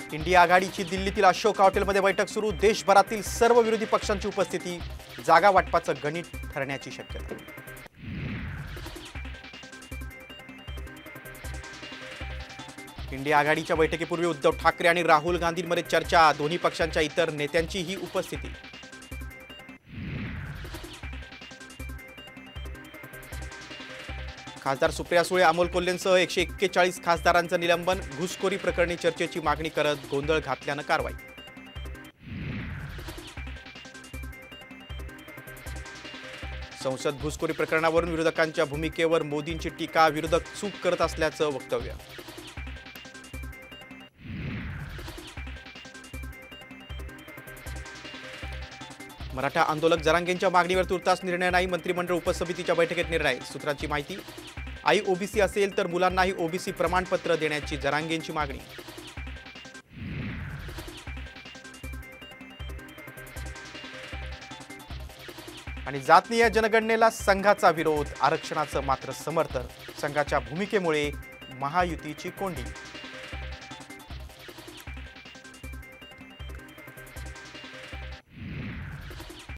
India आघाडीची दिल्लीतील अशोक हॉटेलमध्ये बैठक सुरू। देशभरातील सर्व विरोधी पक्षांची उपस्थिती। जागा वाटपाचं गणित ठरण्याची शक्यता। इंडिया आघाडीच्या बैठकीपूर्वी उद्धव ठाकरे आणि राहुल गांधींमध्ये चर्चा। दोन्ही पक्षांच्या इतर नेत्यांचीही उपस्थिती। खासदार सुप्रिया सुळे, अमोल कोल्हेंसह 141 खासदारांचं निलंबन। घुसखोरी प्रकरणी चर्चेची मागणी करत गोंधळ घातल्यानं कारवाई। संसद घुसखोरी प्रकरणावरून विरोधकांच्या भूमिकेवर मोदींची टीका। विरोधक चूक करत असल्याचं वक्तव्य। मराठा आंदोलक जरांगेंच्या मागणीवर तुर्तास निर्णय नाही। मंत्रिमंडळ उपसमितीच्या बैठकीत निर्णय। सूत्रांची माहिती, आई ओबीसी असेल तर मुलांनाही ओबीसी प्रमाणपत्र देण्याची जरांगेंची मागणी। आणि जातनीय जनगणनेला संघाचा विरोध, आरक्षणाचं मात्र समर्थन। संघाच्या भूमिकेमुळे महायुतीची कोंडी।